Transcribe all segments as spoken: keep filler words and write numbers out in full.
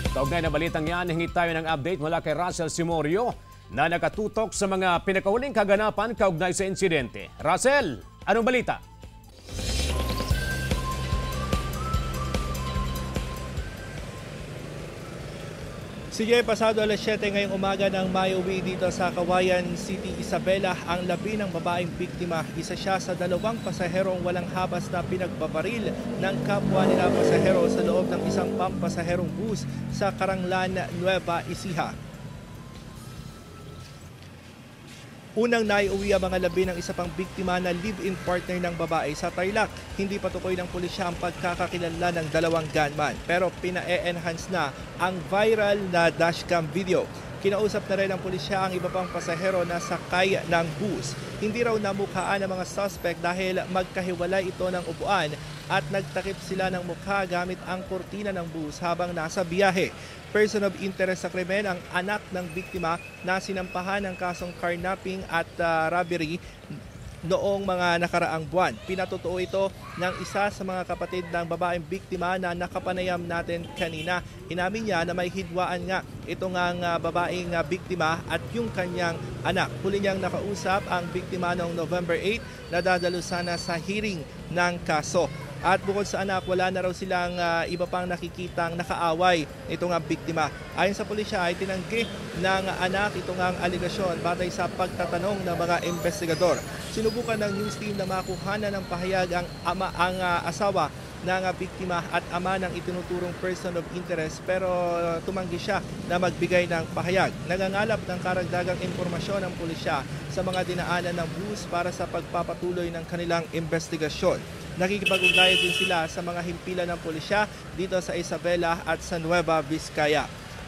Kaugnay na balitang yan, hingi tayo ng update mula kay Russell Simorio na nakatutok sa mga pinakahuling kaganapan kaugnay sa insidente. Russell, anong balita? Sige, pasado alas siyete ngayong umaga ng Mayuwi dito sa Cauayan City, Isabela, ang labi ng babaeng biktima. Isa siya sa dalawang pasaherong walang habas na pinagbabaril ng kapwa nila pasahero sa loob ng isang pampasaherong bus sa Caranglan, Nueva Ecija. Unang naiuwi ang mga labi ng isa pang biktima na live-in partner ng babae sa Tarlac. Hindi patukoy ng pulisya ang pagkakakilanlan ng dalawang gunman, pero pina-enhance na ang viral na dashcam video. Kinausap na rin ng pulisya ang iba pang pasahero na sakay ng bus. Hindi raw namukhaan ang mga suspect dahil magkahiwalay ito ng upuan at nagtakip sila ng mukha gamit ang kurtina ng bus habang nasa biyahe. Person of interest sa krimen ang anak ng biktima na sinampahan ng kasong carnapping at uh, robbery noong mga nakaraang buwan. Pinatotoo ito ng isa sa mga kapatid ng babaeng biktima na nakapanayam natin kanina. Inamin niya na may hidwaan nga ito ngang uh, babaeng uh, biktima at yung kanyang anak. Huli niyang nakausap ang biktima noong November eighth na dadalo sana sa hearing ng kaso. At bukod sa anak, wala na raw silang uh, iba pang nakikitang nakaaway itong ang biktima. Ayon sa pulisya ay tinanggi ng anak itong ang aligasyon batay sa pagtatanong ng mga investigador. Sinubukan ng news team na makuhanan ng pahayag ang ama ang uh, asawa ng uh, biktima at ama ng itinuturong person of interest, pero uh, tumanggi siya na magbigay ng pahayag. Nagangalap ng karagdagang impormasyon ng pulisya sa mga dinaanan ng bus para sa pagpapatuloy ng kanilang investigasyon. Nakikipag-ugnayan din sila sa mga himpilan ng pulisya dito sa Isabela at sa Nueva Vizcaya.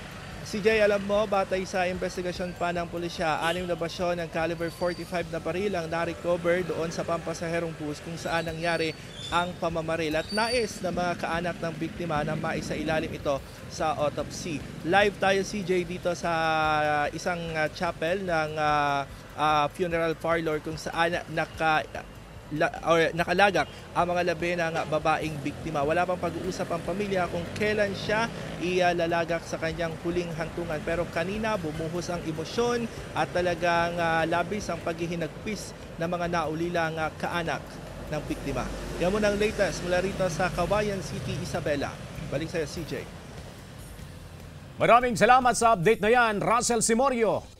C J, alam mo, batay sa investigasyon pa ng pulisya, anim na basyon ng caliber forty-five na baril ang na-recover doon sa pampasaherong bus kung saan nangyari ang pamamaril. At nais na mga kaanak ng biktima na maisailalim ito sa autopsy. Live tayo, C J, dito sa isang chapel ng uh, uh, funeral parlor kung saan naka... La, or nakalagak ang mga labi ng babaeng biktima. Wala pang pag-uusap ang pamilya kung kailan siya ilalagak sa kanyang huling hantungan. Pero kanina bumuhos ang emosyon at talagang uh, labis ang paghihinagpis ng mga naulilang uh, kaanak ng biktima. Yan mo ng latest mula rito sa Cauayan City, Isabela. Balik sa'yo, C J. Maraming salamat sa update na yan, Russell Simorio.